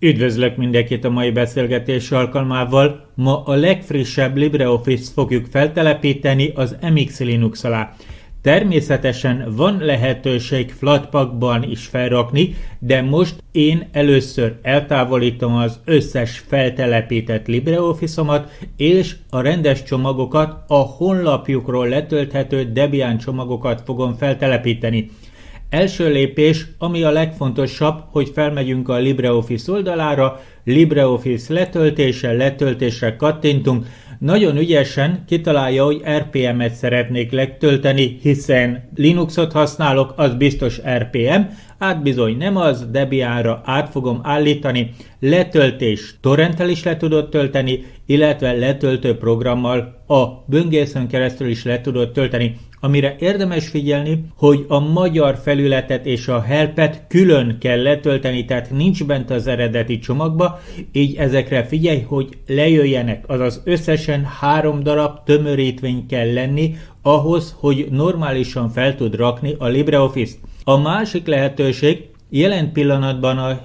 Üdvözlök mindenkit a mai beszélgetés alkalmával. Ma a legfrissebb LibreOffice fogjuk feltelepíteni az MX Linux alá. Természetesen van lehetőség Flatpakban is felrakni, de most én először eltávolítom az összes feltelepített LibreOffice-omat és a rendes csomagokat, a honlapjukról letölthető Debian csomagokat fogom feltelepíteni. Első lépés, ami a legfontosabb, hogy felmegyünk a LibreOffice oldalára, LibreOffice letöltésre kattintunk. Nagyon ügyesen kitalálja, hogy RPM-et szeretnék letölteni, hiszen Linuxot használok, az biztos RPM, hát bizony nem az, Debianra át fogom állítani. Letöltés torrenttel is le tudod tölteni, illetve letöltő programmal a böngészőn keresztül is le tudod tölteni. Amire érdemes figyelni, hogy a magyar felületet és a helpet külön kell letölteni, tehát nincs bent az eredeti csomagba, így ezekre figyelj, hogy lejöjjenek, azaz összesen 3 darab tömörítvény kell lenni ahhoz, hogy normálisan fel tud rakni a LibreOffice-t. A másik lehetőség, jelen pillanatban a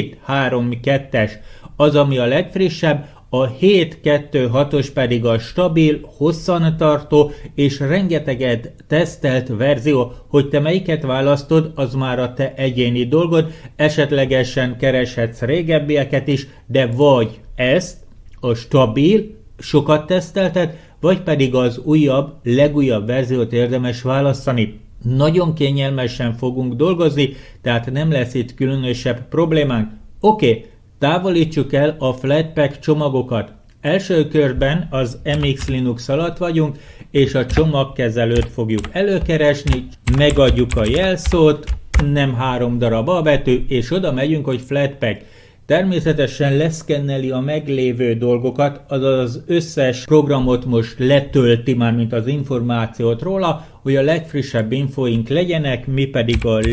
7.3.2-es az, ami a legfrissebb, a 7.2.6-os pedig a stabil, hosszantartó és rengeteget tesztelt verzió. Hogy te melyiket választod, az már a te egyéni dolgod, esetlegesen kereshetsz régebbieket is, de vagy ezt, a stabil, sokat tesztelted, vagy pedig az újabb, legújabb verziót érdemes választani. Nagyon kényelmesen fogunk dolgozni, tehát nem lesz itt különösebb problémánk. Oké. Távolítsuk el a Flatpak csomagokat. Első körben az MX Linux alatt vagyunk, és a csomagkezelőt fogjuk előkeresni, megadjuk a jelszót, nem 3 darab albetű, és oda megyünk, hogy Flatpak. Természetesen leszkenneli a meglévő dolgokat, azaz az összes programot most letölti már, mint az információt róla, hogy a legfrissebb infóink legyenek, mi pedig a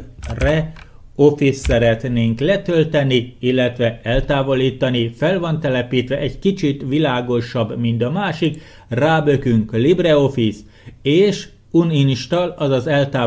LibreOffice szeretnénk letölteni, illetve eltávolítani, fel van telepítve, egy kicsit világosabb, mint a másik, rábökünk LibreOffice, és uninstall, azaz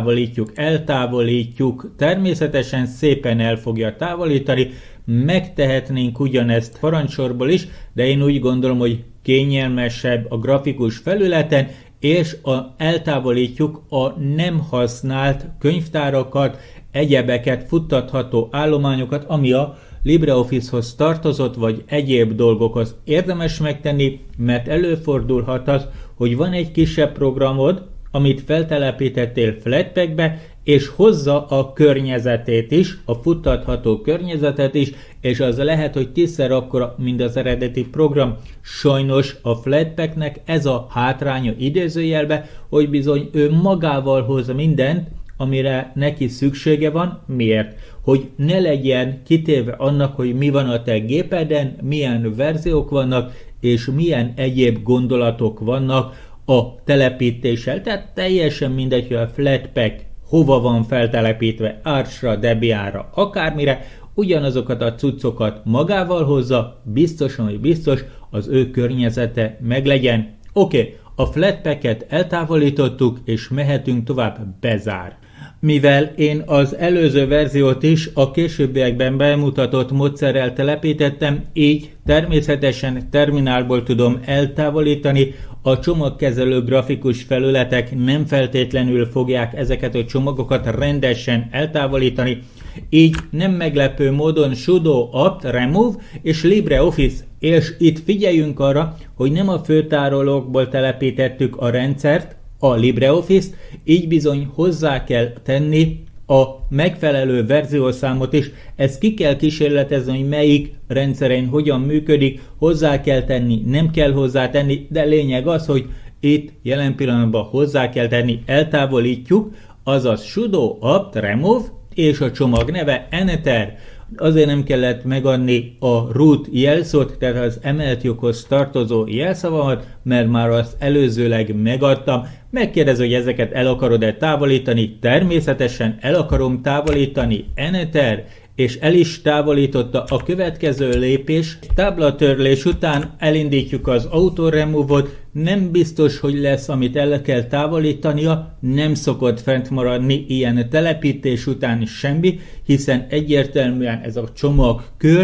eltávolítjuk, természetesen szépen el fogja távolítani, megtehetnénk ugyanezt parancsorból is, de én úgy gondolom, hogy kényelmesebb a grafikus felületen, és eltávolítjuk a nem használt könyvtárakat, egyebeket, futtatható állományokat, ami a LibreOffice-hoz tartozott, vagy egyéb dolgokhoz. Érdemes megtenni, mert előfordulhat az, hogy van egy kisebb programod, amit feltelepítettél Flatpakbe, és hozza a környezetét is, a futtatható környezetet is, és az lehet, hogy 10-szer akkora, mint az eredeti program. Sajnos a Flatpaknek ez a hátránya idézőjelbe, hogy bizony ő magával hoz mindent, amire neki szüksége van. Miért? Hogy ne legyen kitéve annak, hogy mi van a te gépeden, milyen verziók vannak, és milyen egyéb gondolatok vannak a telepítéssel. Tehát teljesen mindegy, hogy a Flatpak hova van feltelepítve, Archra, Debianra, akármire, ugyanazokat a cuccokat magával hozza, biztosan, hogy biztos, az ő környezete meglegyen. Oké, a Flatpaket eltávolítottuk, és mehetünk tovább, bezár. Mivel én az előző verziót is a későbbiekben bemutatott módszerrel telepítettem, így természetesen terminálból tudom eltávolítani, a csomagkezelő grafikus felületek nem feltétlenül fogják ezeket a csomagokat rendesen eltávolítani, így nem meglepő módon sudo apt remove és LibreOffice, és itt figyeljünk arra, hogy nem a főtárolókból telepítettük a rendszert, a LibreOffice-t, így bizony hozzá kell tenni a megfelelő verziószámot is. Ezt ki kell kísérletezni, hogy melyik rendszeren hogyan működik, hozzá kell tenni, nem kell hozzátenni, de lényeg az, hogy itt jelen pillanatban hozzá kell tenni, eltávolítjuk, azaz sudo apt remove, és a csomag neve enter. Azért nem kellett megadni a root jelszót, tehát az emelt joghoz tartozó jelszavamat, mert már azt előzőleg megadtam. Megkérdez, hogy ezeket el akarod-e távolítani, természetesen el akarom távolítani, enter, és el is távolította. A következő lépés, táblatörlés után elindítjuk az auto remove-ot, nem biztos, hogy lesz, amit el kell távolítania, nem szokott fent maradni ilyen telepítés után semmi, hiszen egyértelműen ez a csomagkör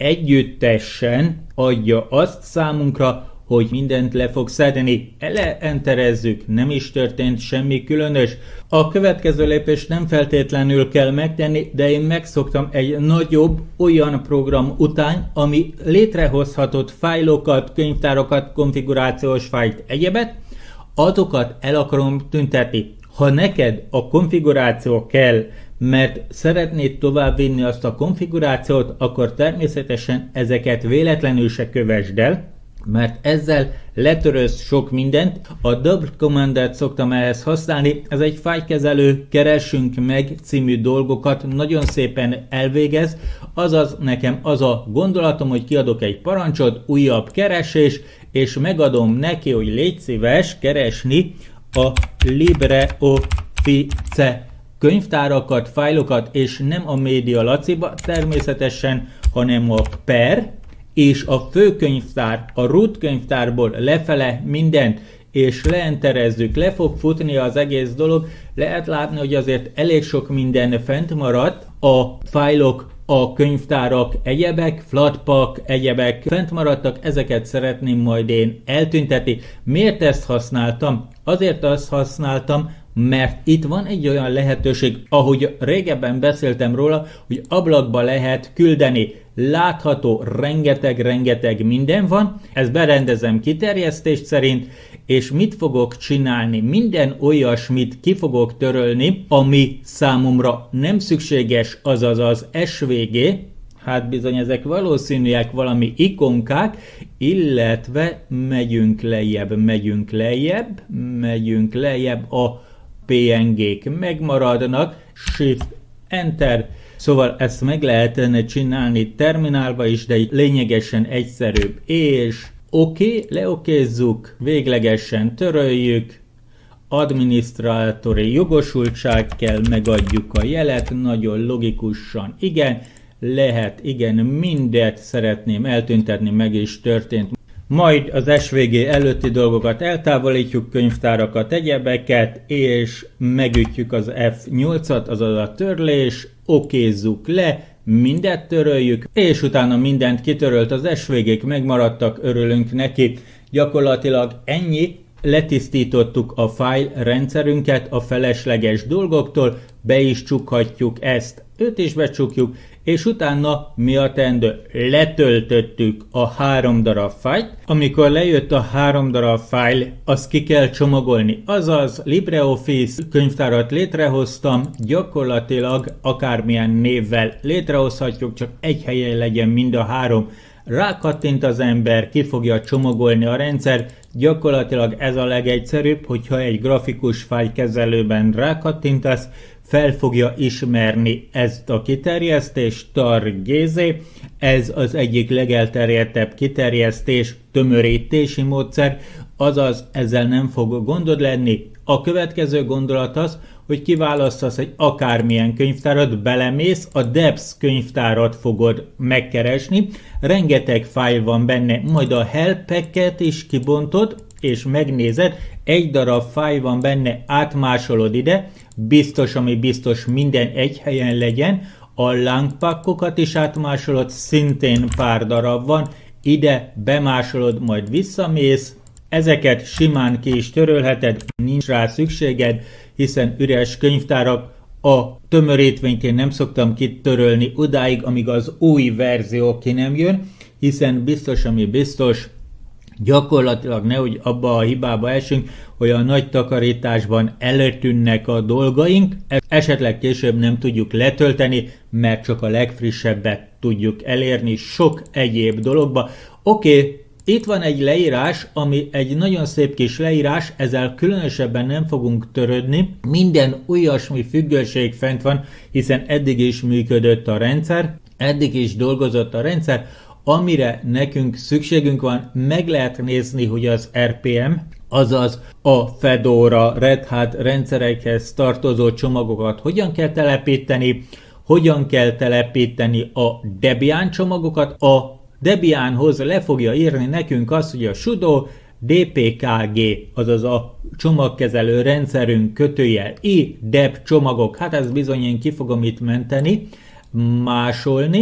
együttesen adja azt számunkra, hogy mindent le fog szedni. Eleenterezzük, nem is történt semmi különös. A következő lépést nem feltétlenül kell megtenni, de én megszoktam egy nagyobb olyan program után, ami létrehozhatott fájlokat, könyvtárokat, konfigurációs fájlt, egyebet, azokat el akarom tüntetni. Ha neked a konfiguráció kell, mert szeretnéd továbbvinni azt a konfigurációt, akkor természetesen ezeket véletlenül se kövesd el, mert ezzel letörölsz sok mindent. A double commandet szoktam ehhez használni, ez egy fájlkezelő, keresünk meg című dolgokat nagyon szépen elvégez, azaz nekem az a gondolatom, hogy kiadok egy parancsot, újabb keresés, és megadom neki, hogy légy szíves keresni a LibreOffice könyvtárakat, fájlokat, és nem a Média Laciba természetesen, hanem a per, és a főkönyvtár, a root könyvtárból lefele mindent, és leenterezzük, le fog futni az egész dolog, lehet látni, hogy azért elég sok minden fent maradt, a fájlok, a könyvtárak, egyebek, flatpak, egyebek fent maradtak, ezeket szeretném majd én eltüntetni. Miért ezt használtam? Azért azt használtam, mert itt van egy olyan lehetőség, ahogy régebben beszéltem róla, hogy ablakba lehet küldeni. Látható, rengeteg minden van, ezt berendezem kiterjesztés szerint, és mit fogok csinálni? Minden olyasmit ki fogok törölni, ami számomra nem szükséges, azaz az SVG, hát bizony ezek valószínűek valami ikonkák, illetve megyünk lejjebb, a PNG-k megmaradnak, Shift, Enter, szóval ezt meg lehetne csinálni terminálba is, de itt lényegesen egyszerűbb, és oké, leokézzuk, véglegesen töröljük, adminisztrátori jogosultság kell, megadjuk a jelet, nagyon logikusan, igen, lehet, igen, mindet szeretném eltüntetni, meg is történt. Majd az SVG előtti dolgokat eltávolítjuk, könyvtárakat, egyebeket, és megütjük az F8-at, azaz a törlés, okézzuk le, mindet töröljük, és utána mindent kitörölt, az SVG-k megmaradtak, örülünk neki. Gyakorlatilag ennyi, letisztítottuk a fájl rendszerünket a felesleges dolgoktól, be is csukhatjuk ezt, őt is becsukjuk, és utána mi a teendő? Letöltöttük a 3 darab fájlt. Amikor lejött a 3 darab fájl, azt ki kell csomagolni. Azaz LibreOffice könyvtárat létrehoztam, gyakorlatilag akármilyen névvel létrehozhatjuk, csak egy helyen legyen mind a 3. Rákattint az ember, ki fogja csomagolni a rendszer, gyakorlatilag ez a legegyszerűbb, hogyha egy grafikus fájlkezelőben rákattintasz, fel fogja ismerni ezt a kiterjesztést, tar.gz, ez az egyik legelterjedtebb kiterjesztés, tömörítési módszer, azaz ezzel nem fog gondod lenni. A következő gondolat az, hogy kiválasztasz egy akármilyen könyvtárat, belemész, a Debs könyvtárat fogod megkeresni, rengeteg fájl van benne, majd a helpeket is kibontod, és megnézed, egy darab fájl van benne, átmásolod ide, biztos, ami biztos, minden egy helyen legyen, a langpackokat is átmásolod, szintén pár darab van, ide bemásolod, majd visszamész, ezeket simán ki is törölheted, nincs rá szükséged, hiszen üres könyvtárak, a tömörítvényt én nem szoktam kitörölni odáig, amíg az új verzió ki nem jön, hiszen biztos, ami biztos, gyakorlatilag nehogy abba a hibába esünk, hogy a nagy takarításban eltűnnek a dolgaink, esetleg később nem tudjuk letölteni, mert csak a legfrissebbet tudjuk elérni sok egyéb dologba. Oké, itt van egy leírás, ami egy nagyon szép kis leírás, ezzel különösebben nem fogunk törődni. Minden olyasmi függőség fent van, hiszen eddig is működött a rendszer, eddig is dolgozott a rendszer, amire nekünk szükségünk van, meg lehet nézni, hogy az RPM, azaz a Fedora, Red Hat rendszerekhez tartozó csomagokat hogyan kell telepíteni, a Debian csomagokat, a Debianhoz le fogja írni nekünk azt, hogy a sudo dpkg, azaz a csomagkezelő rendszerünk --i deb csomagok, hát ez bizony én ki fogom itt menteni, másolni,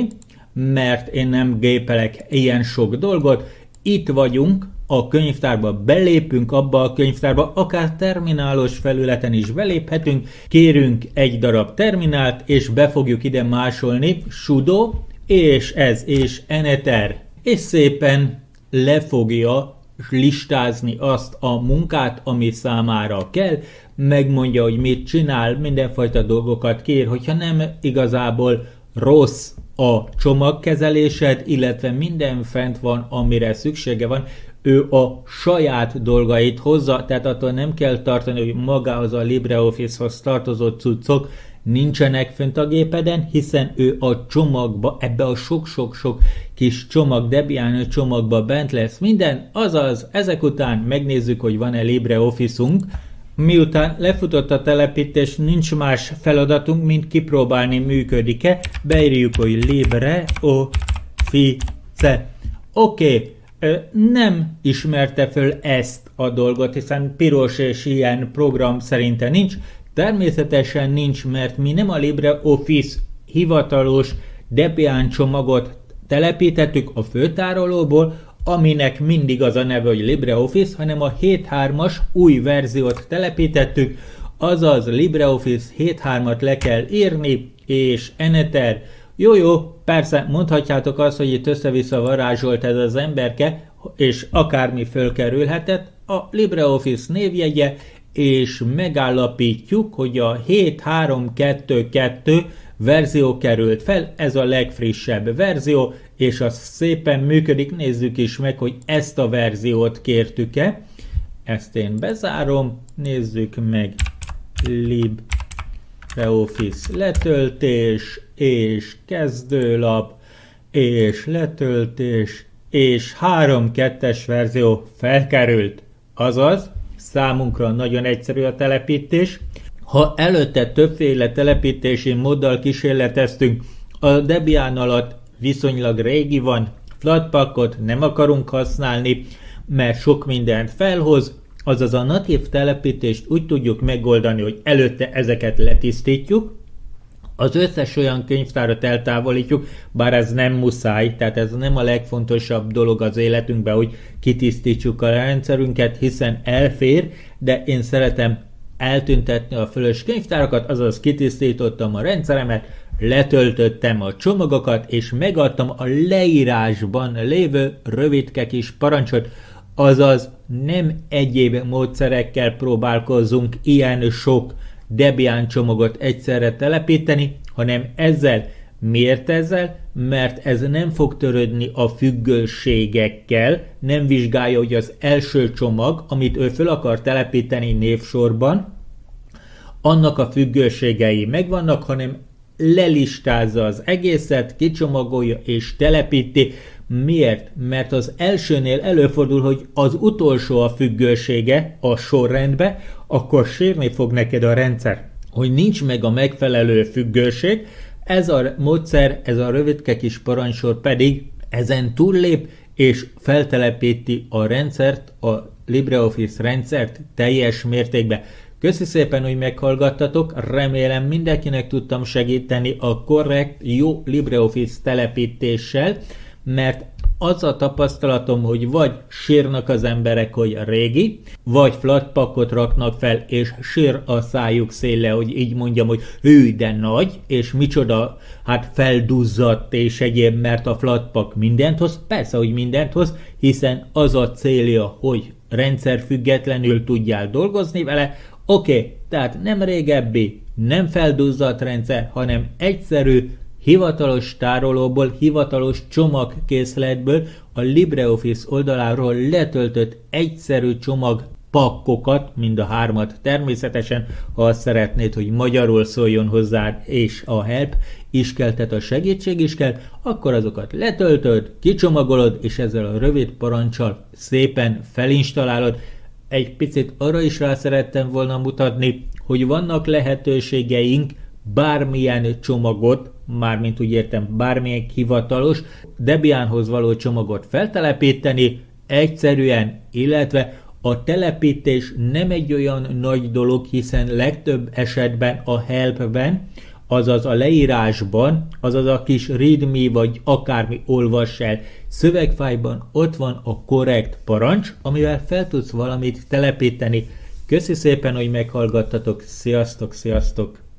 mert én nem gépelek ilyen sok dolgot. Itt vagyunk, a könyvtárba belépünk, abba a könyvtárba, akár terminálos felületen is beléphetünk, kérünk egy darab terminált, és be fogjuk ide másolni sudo, és ez, és enter, és szépen le fogja listázni azt a munkát, ami számára kell, megmondja, hogy mit csinál, mindenfajta dolgokat kér, hogyha nem igazából rossz a csomagkezelésed, illetve minden fent van, amire szüksége van, ő a saját dolgait hozza, tehát attól nem kell tartani, hogy magához a LibreOffice-hoz tartozó cuccok nincsenek fönt a gépeden, hiszen ő a csomagba, ebbe a sok-sok-sok kis csomag, Debian csomagba bent lesz minden, azaz ezek után megnézzük, hogy van-e LibreOffice-unk. Miután lefutott a telepítés, nincs más feladatunk, mint kipróbálni, működik-e. Beírjuk, hogy LibreOffice. Oké. Nem ismerte föl ezt a dolgot, hiszen piros és ilyen program szerintem nincs. Természetesen nincs, mert mi nem a LibreOffice hivatalos Debian csomagot telepítettük a főtárolóból, aminek mindig az a neve, hogy LibreOffice, hanem a 7.3-as új verziót telepítettük, azaz LibreOffice 7.3-at le kell írni, és enter. Jó, persze mondhatjátok azt, hogy itt össze-vissza varázsolt ez az emberke, és akármi fölkerülhetett, a LibreOffice névjegye, és megállapítjuk, hogy a 7.3.2.2 verzió került fel, ez a legfrissebb verzió, és az szépen működik, nézzük is meg, hogy ezt a verziót kértük-e. Ezt én bezárom, nézzük meg, LibreOffice letöltés, és kezdőlap, és letöltés, és 3.2-es verzió felkerült. Azaz, számunkra nagyon egyszerű a telepítés. Ha előtte többféle telepítési móddal kísérleteztünk, a Debian alatt viszonylag régi van, Flatpakot nem akarunk használni, mert sok mindent felhoz, azaz a natív telepítést úgy tudjuk megoldani, hogy előtte ezeket letisztítjuk, az összes olyan könyvtárat eltávolítjuk, bár ez nem muszáj, tehát ez nem a legfontosabb dolog az életünkben, hogy kitisztítsuk a rendszerünket, hiszen elfér, de én szeretem eltüntetni a fölös könyvtárakat, azaz kitisztítottam a rendszeremet, letöltöttem a csomagokat, és megadtam a leírásban lévő rövidke kis parancsot, azaz nem egyéb módszerekkel próbálkozzunk ilyen sok Debian csomagot egyszerre telepíteni, hanem ezzel. Miért ezzel? Mert ez nem fog törődni a függőségekkel, nem vizsgálja, hogy az első csomag, amit ő föl akar telepíteni névsorban, annak a függőségei megvannak, hanem lelistázza az egészet, kicsomagolja és telepíti. Miért? Mert az elsőnél előfordul, hogy az utolsó a függősége a sorrendbe, akkor sírni fog neked a rendszer, hogy nincs meg a megfelelő függőség. Ez a módszer, ez a rövidke kis parancsor pedig ezen túllép, és feltelepíti a rendszert, a LibreOffice rendszert teljes mértékben. Köszi szépen, hogy meghallgattatok, remélem mindenkinek tudtam segíteni a korrekt, jó LibreOffice telepítéssel, mert az a tapasztalatom, hogy vagy sírnak az emberek, hogy régi, vagy Flatpakot raknak fel, és sír a szájuk széle, hogy így mondjam, hogy hű, de nagy, és micsoda, hát felduzzadt és egyéb, mert a Flatpak mindent hoz, persze, hogy mindent hoz, hiszen az a célja, hogy rendszerfüggetlenül tudjál dolgozni vele. Oké, tehát nem régebbi, nem felduzzadt rendszer, hanem egyszerű, hivatalos tárolóból, hivatalos csomagkészletből, a LibreOffice oldaláról letöltött egyszerű csomagpakkokat, mind a 3-at természetesen, ha azt szeretnéd, hogy magyarul szóljon hozzád, és a help is kell, tehát a segítség is kell, akkor azokat letöltöd, kicsomagolod, és ezzel a rövid parancsal szépen felinstallálod. Egy picit arra is rá szerettem volna mutatni, hogy vannak lehetőségeink bármilyen csomagot, mármint úgy értem, bármilyen hivatalos Debianhoz való csomagot feltelepíteni egyszerűen, illetve a telepítés nem egy olyan nagy dolog, hiszen legtöbb esetben a helpben azaz a leírásban, azaz a kis readme vagy akármi olvass el szövegfájban ott van a korrekt parancs, amivel fel tudsz valamit telepíteni. Köszi szépen, hogy meghallgattatok, sziasztok, sziasztok!